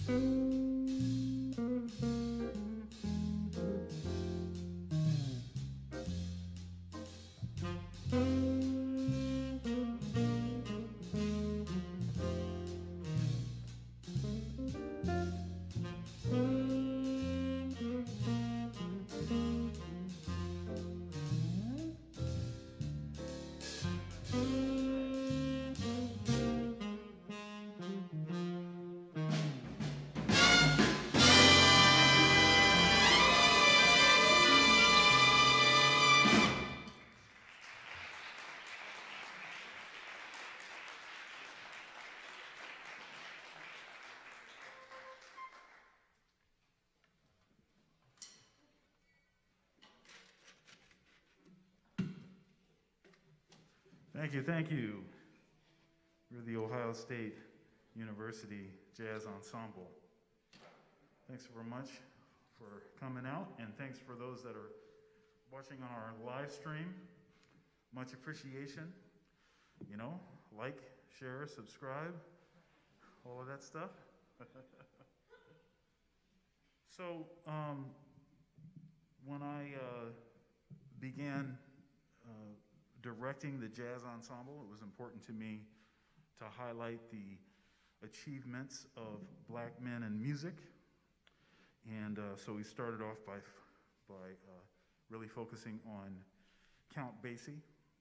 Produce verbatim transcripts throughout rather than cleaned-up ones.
Thank you, thank you. We're the Ohio State University Jazz Ensemble. Thanks very much for coming out, and thanks for those that are watching on our live stream. Much appreciation. You know, like, share, subscribe, all of that stuff. So, um, when I uh, began uh, directing the jazz ensemble, it was important to me to highlight the achievements of black men in music. And uh, so we started off by, by uh, really focusing on Count Basie.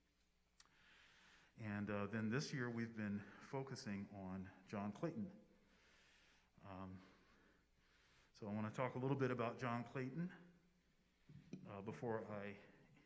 And uh, then this year we've been focusing on John Clayton. Um, so I want to talk a little bit about John Clayton uh, before I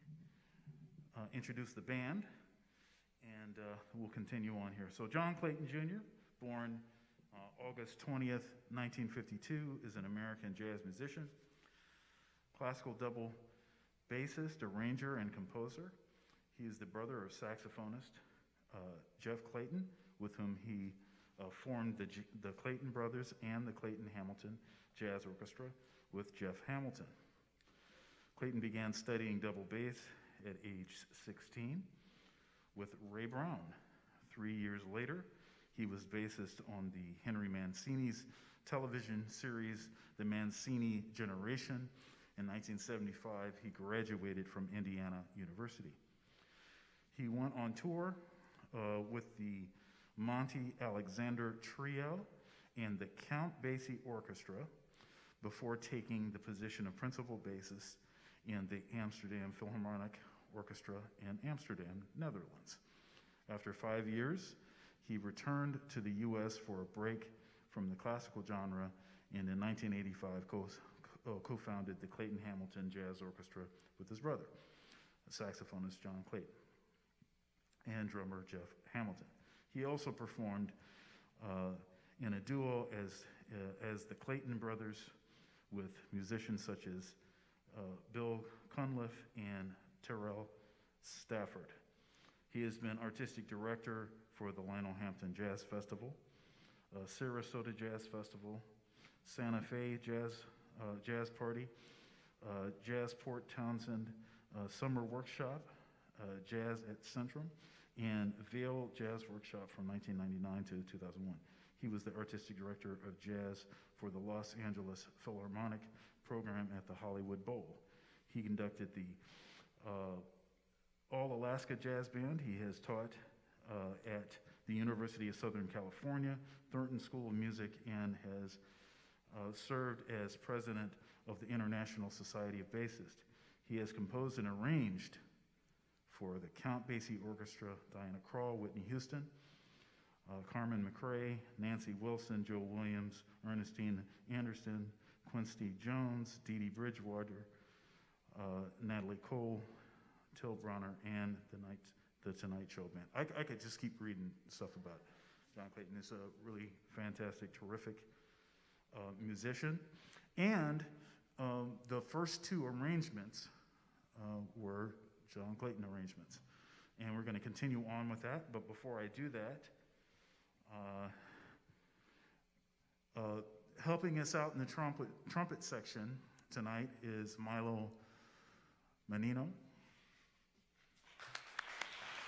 Uh, introduce the band, and uh, we'll continue on here. So John Clayton Junior, born uh, August twentieth, nineteen fifty-two, is an American jazz musician, classical double bassist, arranger, and composer. He is the brother of saxophonist uh, Jeff Clayton, with whom he uh, formed the, G the Clayton Brothers and the Clayton Hamilton Jazz Orchestra with Jeff Hamilton. Clayton began studying double bass at age sixteen with Ray Brown. Three years later, he was bassist on the Henry Mancini's television series, The Mancini Generation. In nineteen seventy-five, he graduated from Indiana University. He went on tour uh, with the Monty Alexander Trio and the Count Basie Orchestra before taking the position of principal bassist in the Amsterdam Philharmonic Orchestra in Amsterdam, Netherlands. After five years, he returned to the U S for a break from the classical genre, and in nineteen eighty-five co-founded the Clayton Hamilton Jazz Orchestra with his brother, saxophonist John Clayton, and drummer Jeff Hamilton. He also performed uh, in a duo as, uh, as the Clayton Brothers with musicians such as Uh, Bill Cunliffe and Terrell Stafford. He has been artistic director for the Lionel Hampton Jazz Festival, uh, Sarasota Jazz Festival, Santa Fe Jazz, uh, Jazz Party, uh, Jazz Port Townsend uh, Summer Workshop, uh, Jazz at Centrum, and Vail Jazz Workshop from nineteen ninety-nine to two thousand one. He was the artistic director of jazz for the Los Angeles Philharmonic program at the Hollywood Bowl. He conducted the uh, All Alaska Jazz Band. He has taught uh, at the University of Southern California, Thornton School of Music, and has uh, served as president of the International Society of Bassists. He has composed and arranged for the Count Basie Orchestra, Diana Krall, Whitney Houston, uh, Carmen McRae, Nancy Wilson, Joe Williams, Ernestine Anderson, Quincy Jones, Dee Dee Bridgewater, uh, Natalie Cole, Till Bronner, and the, night, the Tonight Show Band. I, I could just keep reading stuff about John Clayton. He's a really fantastic, terrific uh, musician. And um, the first two arrangements uh, were John Clayton arrangements. And we're going to continue on with that. But before I do that, uh, uh, helping us out in the trumpet, trumpet section tonight is Milo Menino.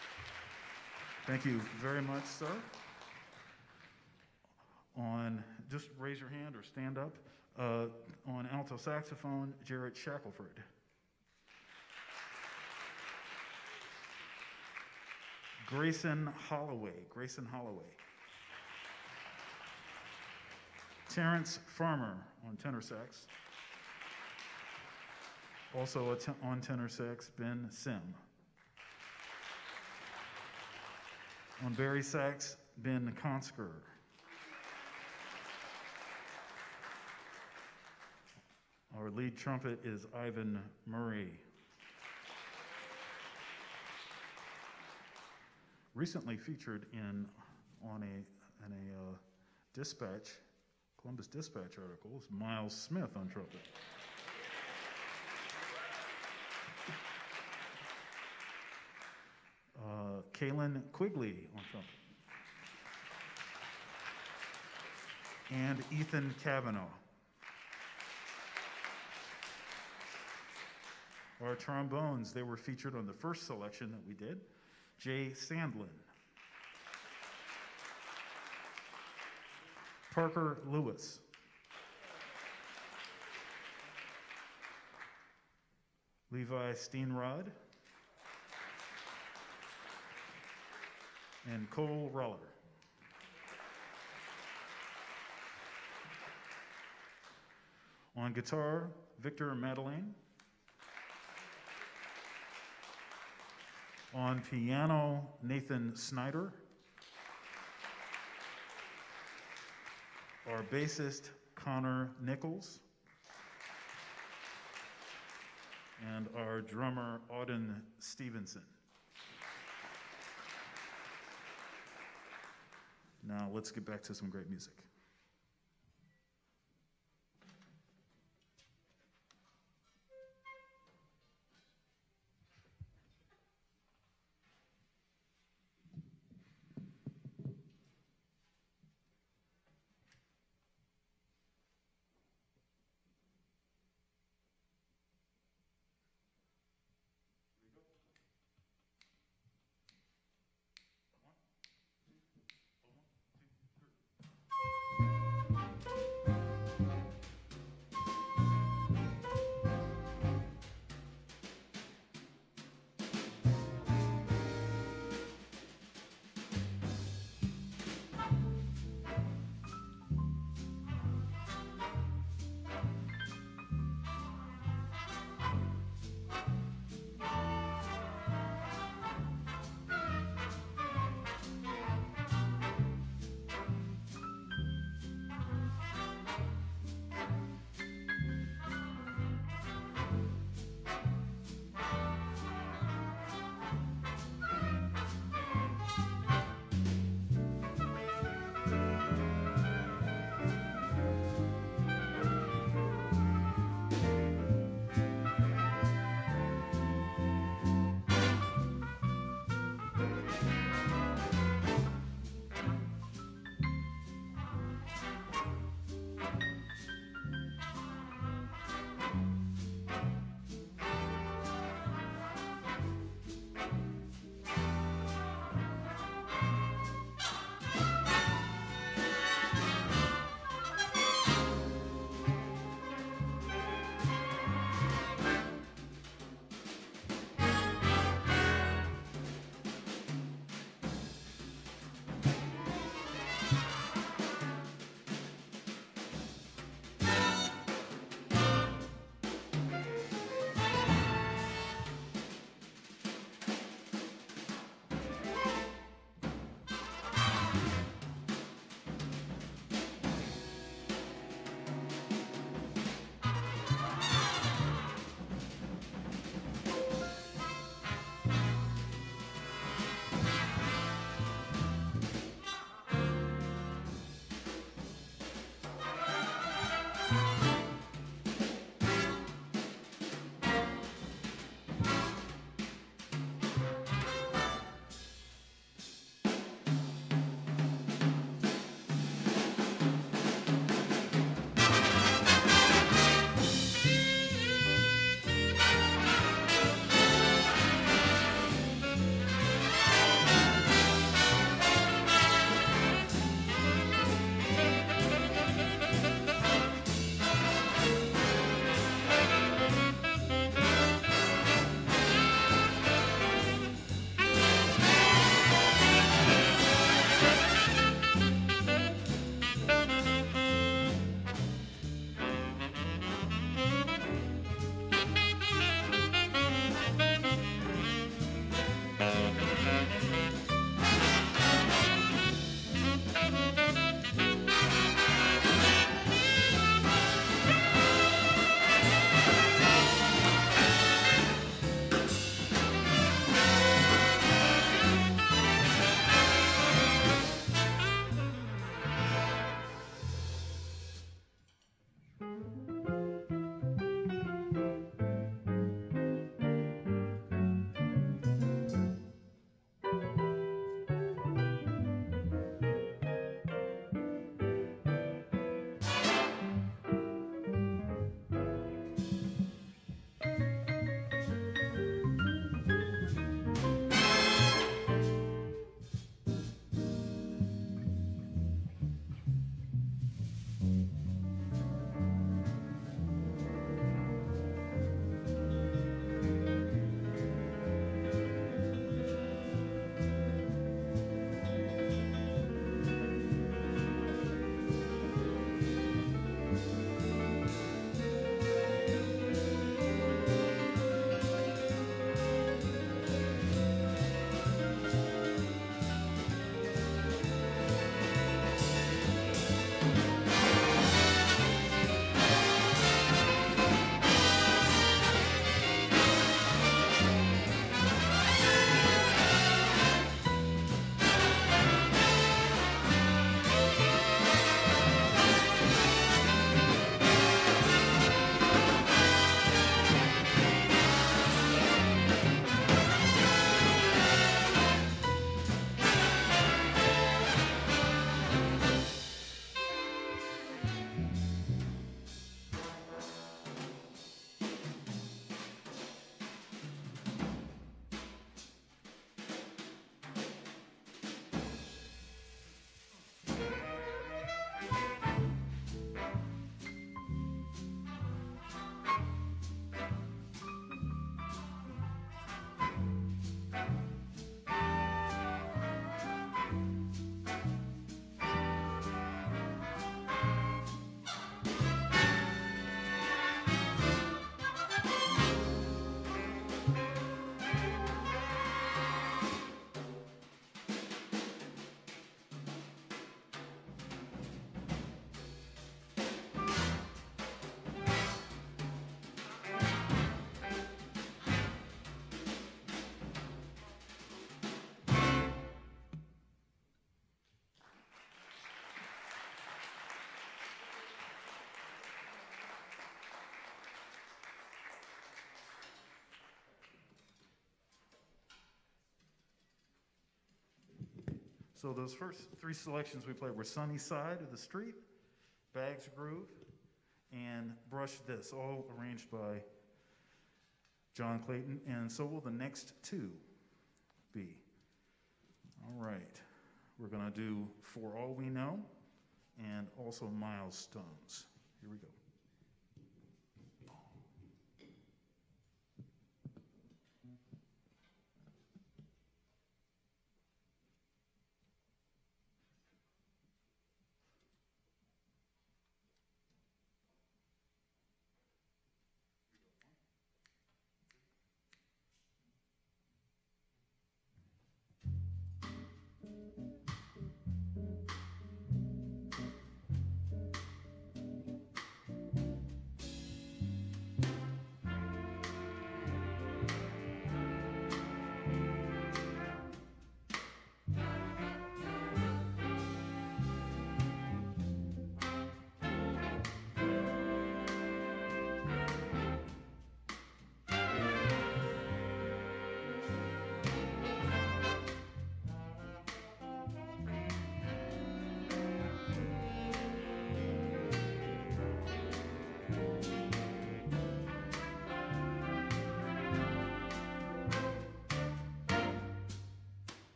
Thank you very much, sir. On just raise your hand or stand up. Uh, on alto saxophone, Jerrod Shackelford. Grayson Holloway, Grayson Holloway. Terrence Farmer on tenor sax. Also a te- on tenor sax, Ben Sim. On bari sax, Ben Consker. Our lead trumpet is Ivan Murray. Recently featured in on a, in a uh, Dispatch, Columbus Dispatch article is Miles Smith on trumpet. Uh, Kaylin Quigley on trumpet. And Ethan Cavanaugh. Our trombones, they were featured on the first selection that we did. Jay Sandlin. Parker Lewis. Levi Steenrod. And Cole Roller. On guitar, Victor Madeleine. On piano, Nathan Snyder. Our bassist, Connor Nichols. And our drummer, Auden Stevenson. Now let's get back to some great music. So those first three selections we played were Sunny Side of the Street, Bags Groove, and Brush This, all arranged by John Clayton, and so will the next two be. All right, we're gonna do For All We Know and also Milestones. Here we go.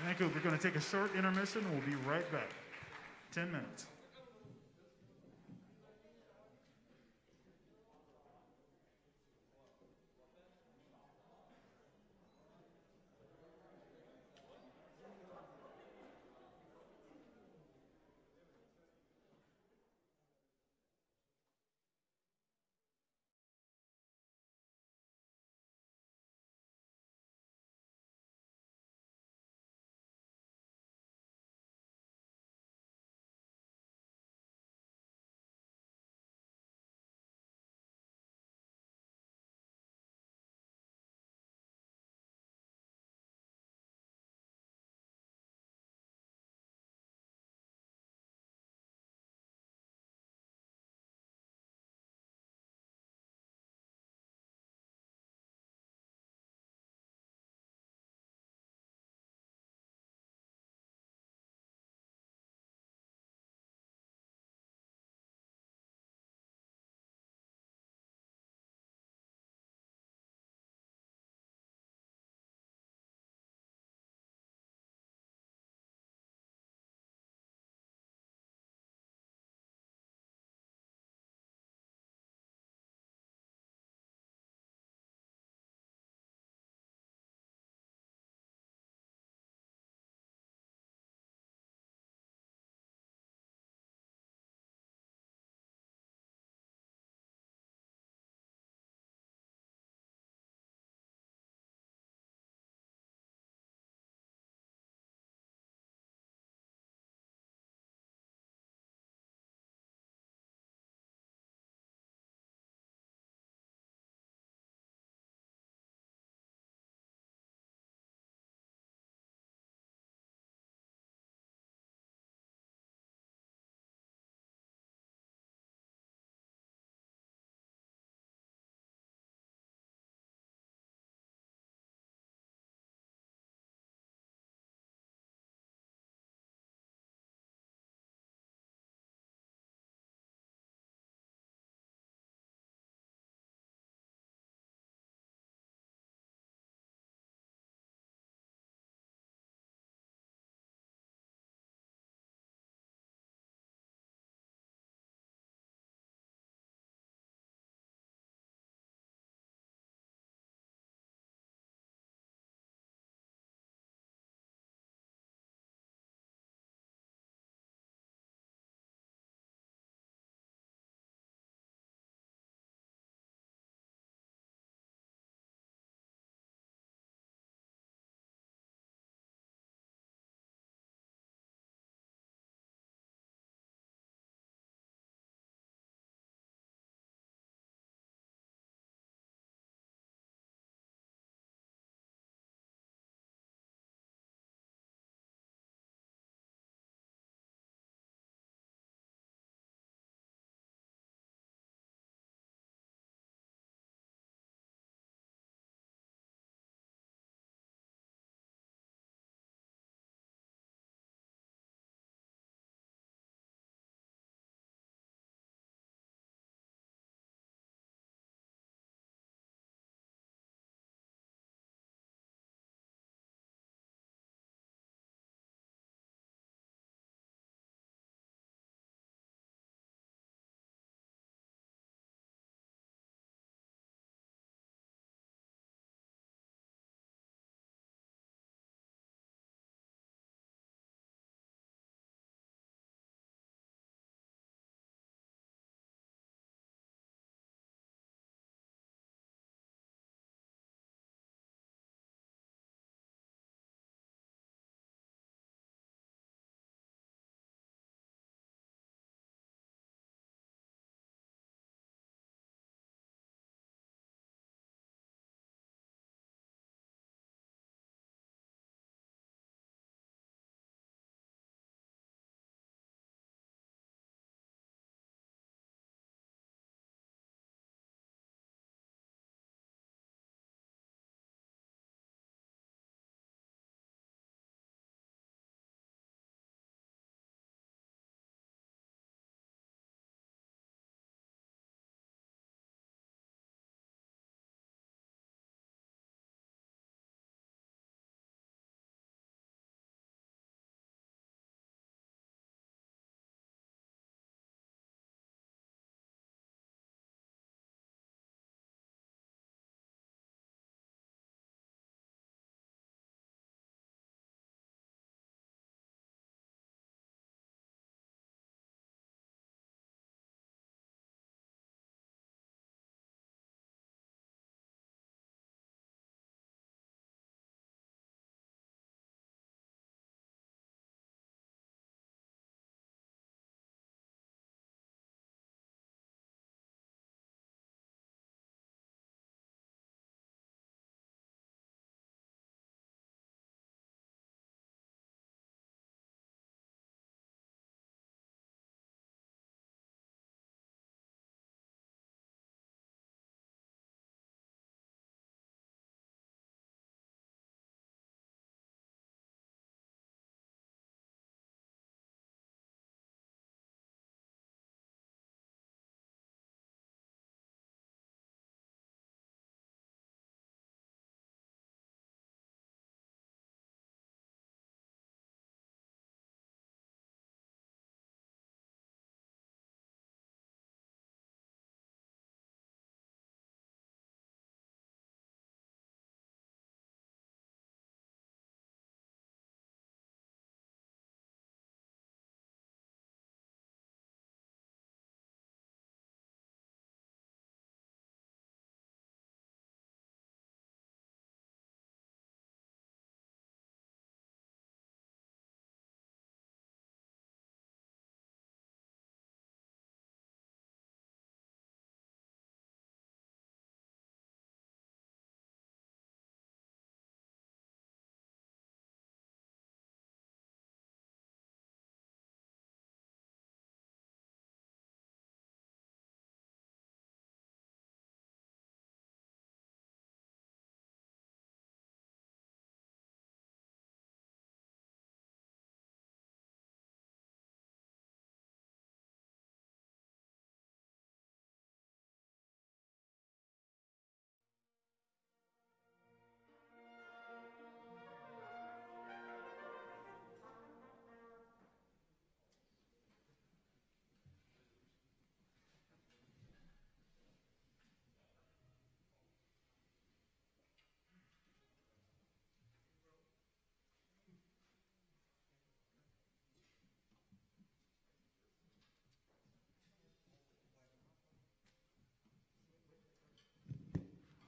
Thank you. We're going to take a short intermission. We'll be right back. Ten minutes.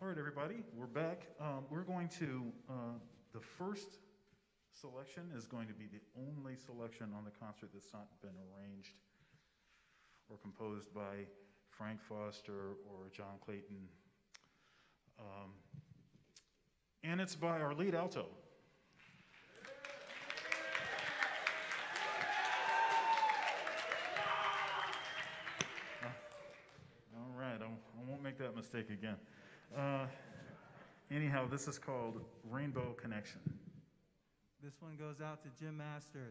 All right, everybody, we're back. Um, we're going to, uh, the first selection is going to be the only selection on the concert that's not been arranged or composed by Frank Foster or John Clayton. Um, and it's by our lead alto. Uh, all right, I, I won't make that mistake again. Uh, anyhow, this is called Rainbow Connection. This one goes out to Jim Masters.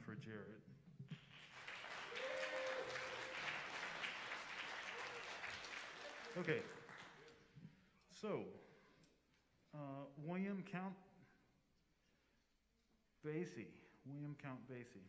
for Jerrod. Okay, so uh, William Count Basie, William Count Basie.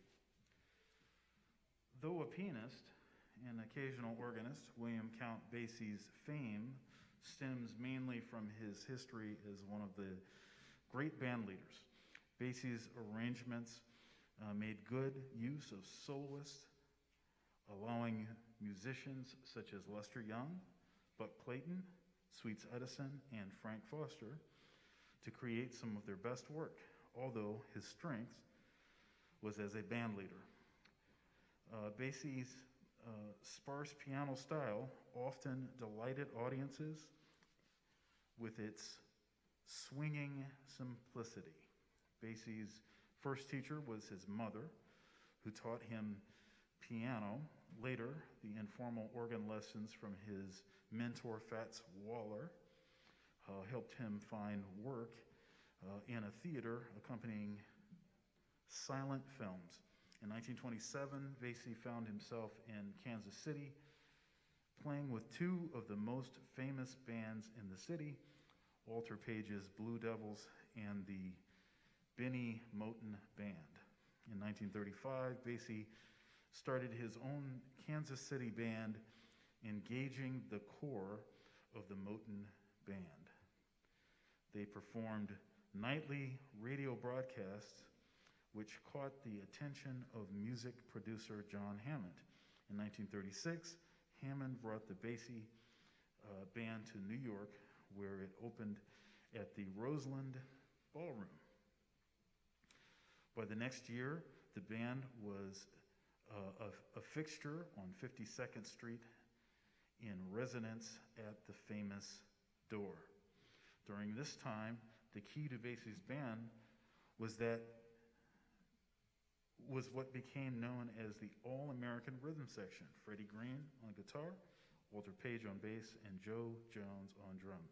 Though a pianist and occasional organist, William Count Basie's fame stems mainly from his history as one of the great band leaders. Basie's arrangements uh, made good use of soloists, allowing musicians such as Lester Young, Buck Clayton, Sweets Edison, and Frank Foster to create some of their best work, although his strength was as a band leader. Uh, Basie's uh, sparse piano style often delighted audiences with its swinging simplicity. Basie's first teacher was his mother, who taught him piano. Later, the informal organ lessons from his mentor, Fats Waller, uh, helped him find work uh, in a theater accompanying silent films. In nineteen twenty-seven, Basie found himself in Kansas City, playing with two of the most famous bands in the city, Walter Page's Blue Devils and the Benny Moten Band. In nineteen thirty-five, Basie started his own Kansas City band, engaging the core of the Moten Band. They performed nightly radio broadcasts which caught the attention of music producer John Hammond. In nineteen thirty-six, Hammond brought the Basie uh, band to New York, where it opened at the Roseland Ballroom. By the next year, the band was uh, a, a fixture on fifty-second Street in residence at the famous Door. During this time, the key to Basie's band was that was what became known as the All-American Rhythm Section. Freddie Green on guitar, Walter Page on bass, and Joe Jones on drums.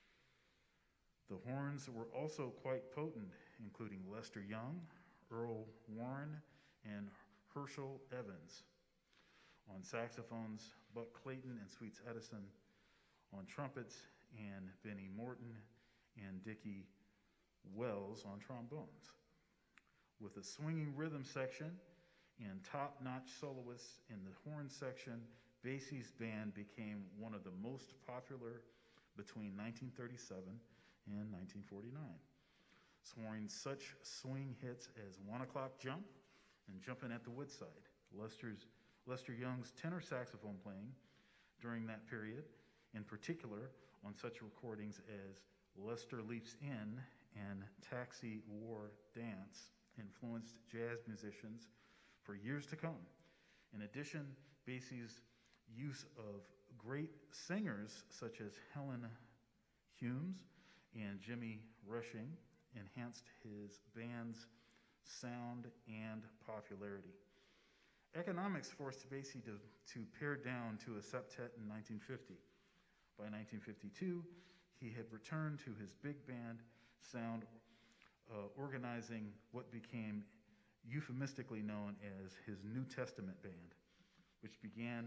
The horns were also quite potent, including Lester Young, Earl Warren, and Herschel Evans. On saxophones, Buck Clayton and Sweets Edison. On trumpets, and Benny Morton and Dickie Wells on trombones. With a swinging rhythm section and top-notch soloists in the horn section, Basie's band became one of the most popular between nineteen thirty-seven and nineteen forty-nine, scoring such swing hits as One O'Clock Jump and Jumpin' at the Woodside. Lester's, Lester Young's tenor saxophone playing during that period, in particular on such recordings as Lester Leaps In and Taxi War Dance, influenced jazz musicians for years to come. In addition, Basie's use of great singers such as Helen Humes and Jimmy Rushing enhanced his band's sound and popularity. Economics forced Basie to, to pare down to a septet in nineteen fifty. By nineteen fifty-two, he had returned to his big band sound, uh, organizing what became euphemistically known as his New Testament band, which began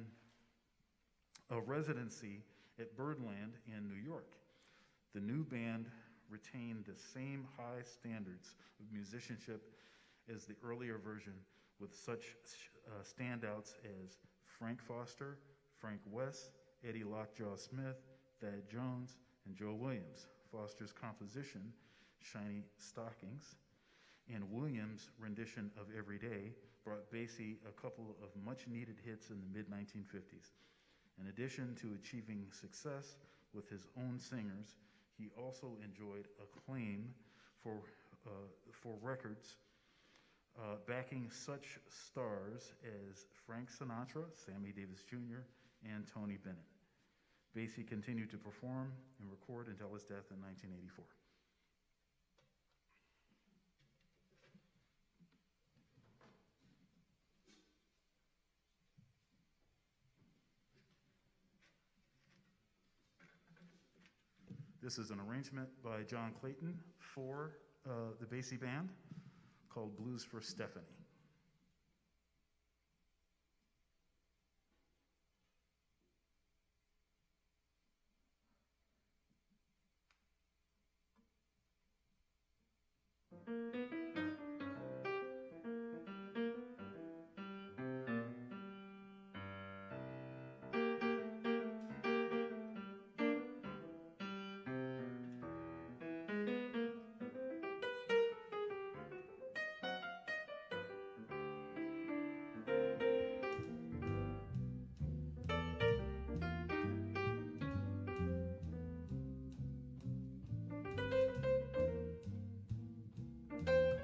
a residency at Birdland in New York. The new band retained the same high standards of musicianship as the earlier version, with such uh, standouts as Frank Foster, Frank West, Eddie Lockjaw Smith, Thad Jones, and Joe Williams. Foster's composition, Shiny Stockings, and Williams' rendition of Every Day brought Basie a couple of much-needed hits in the mid nineteen fifties. In addition to achieving success with his own singers, he also enjoyed acclaim for, uh, for records uh, backing such stars as Frank Sinatra, Sammy Davis Junior, and Tony Bennett. Basie continued to perform and record until his death in nineteen eighty-four. This is an arrangement by John Clayton for uh, the Basie Band called Blues for Stephanie. Thank you.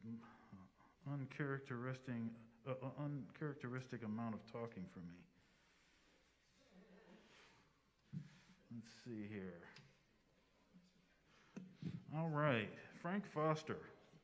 mm, uh, uncharacteristic, uh, uh, uncharacteristic amount of talking from me. Let's see here. All right, Frank Foster.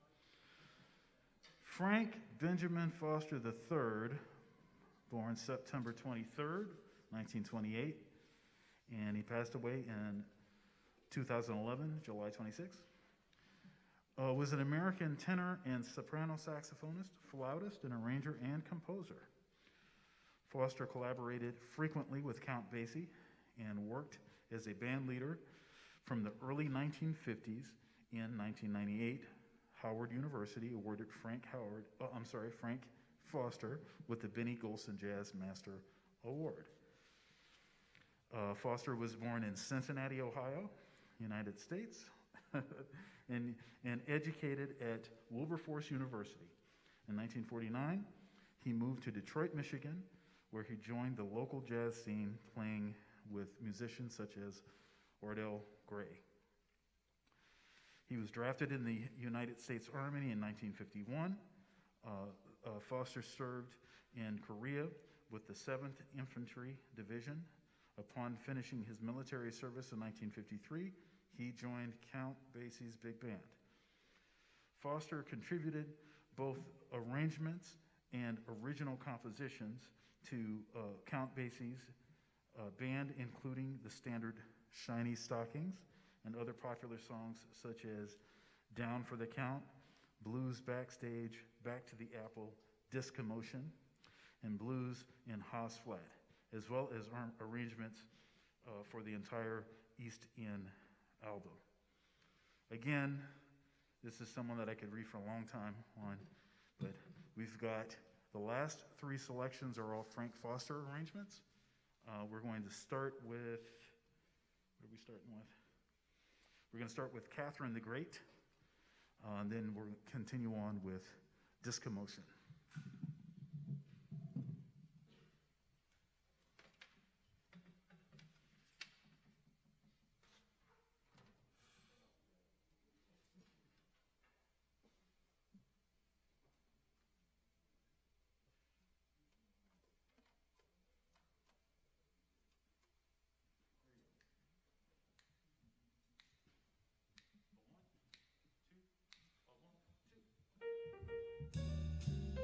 Frank Benjamin Foster the third, born September twenty-third, nineteen twenty-eight, and he passed away in two thousand eleven, July twenty-sixth. Uh, was an American tenor and soprano saxophonist, flautist, and arranger and composer. Foster collaborated frequently with Count Basie and worked as a band leader from the early nineteen fifties. In nineteen ninety-eight, Howard University awarded Frank Howard, uh, I'm sorry, Frank Foster with the Benny Golson Jazz Master Award. Uh, Foster was born in Cincinnati, Ohio, United States, and, and educated at Wilberforce University. In nineteen forty-nine, he moved to Detroit, Michigan, where he joined the local jazz scene, playing with musicians such as Ordell Gray. He was drafted in the United States Army in nineteen fifty-one. Uh, uh, Foster served in Korea with the seventh Infantry Division. Upon finishing his military service in nineteen fifty-three, he joined Count Basie's big band. Foster contributed both arrangements and original compositions to uh, Count Basie's uh, band, including the standard Shiny Stockings and other popular songs such as Down for the Count, Blues Backstage, Back to the Apple, Discommotion, and Blues in Haas Flat, as well as ar- arrangements uh, for the entire East End album. Again, this is someone that I could read for a long time on, but we've got the last three selections are all Frank Foster arrangements. Uh, we're going to start with, what are we starting with? We're going to start with Catherine the Great, uh, and then we'll continue on with Discommotion. One, two,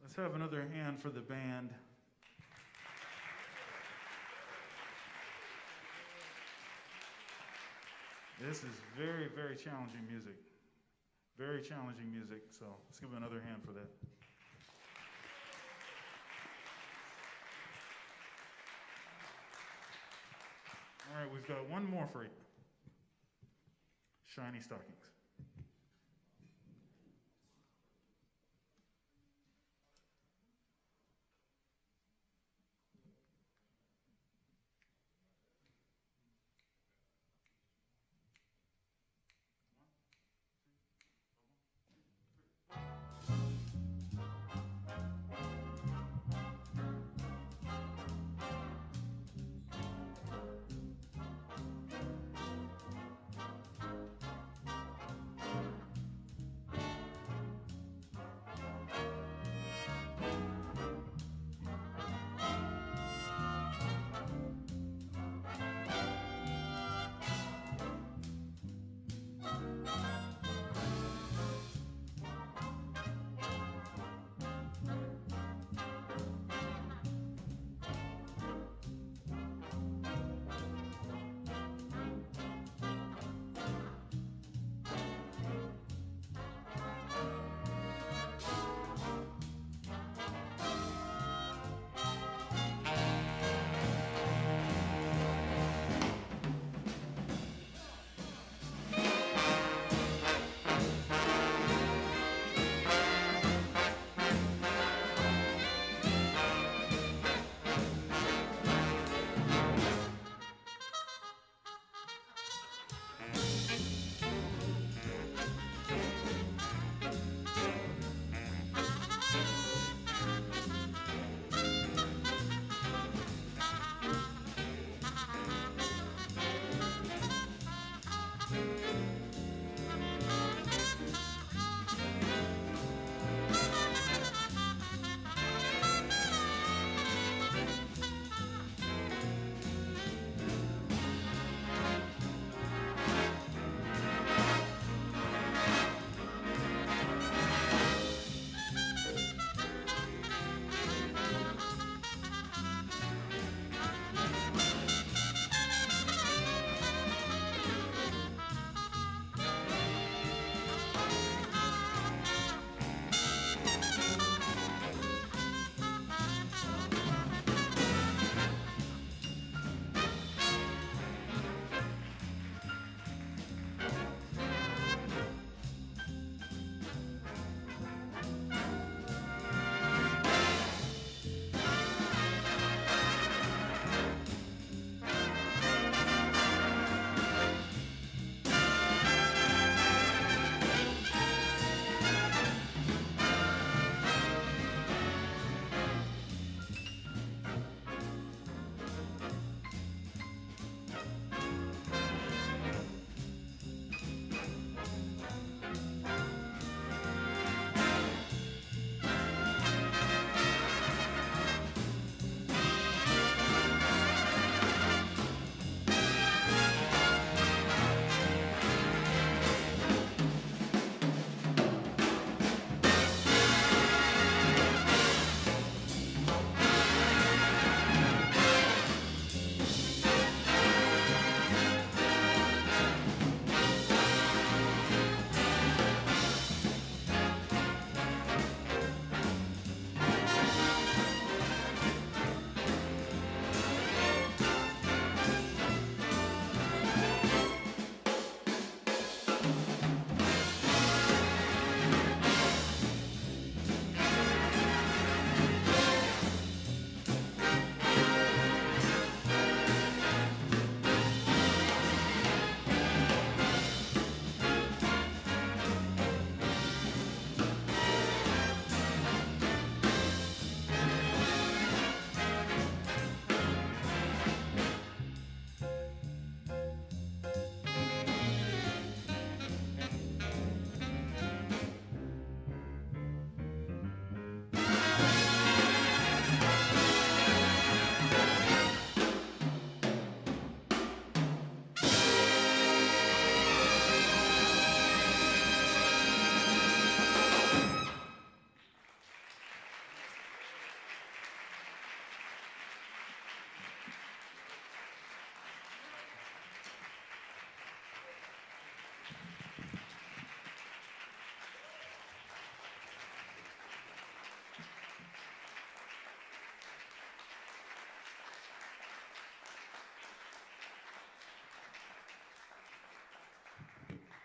Let's have another hand for the band. This is very, very challenging music. Very challenging music, so let's give them another hand for that. All right, we've got one more for you. Shiny Stockings.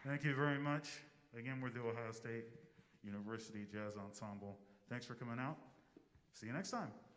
Thank you very much. Again, we're the Ohio State University Jazz Ensemble. Thanks for coming out. See you next time.